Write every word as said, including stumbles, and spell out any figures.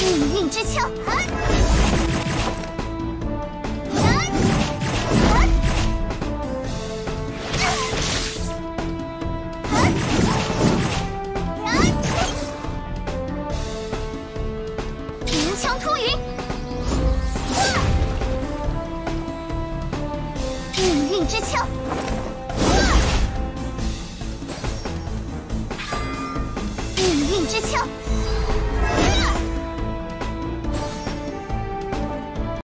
命运之枪，银枪突云，命运之枪。 命运之枪。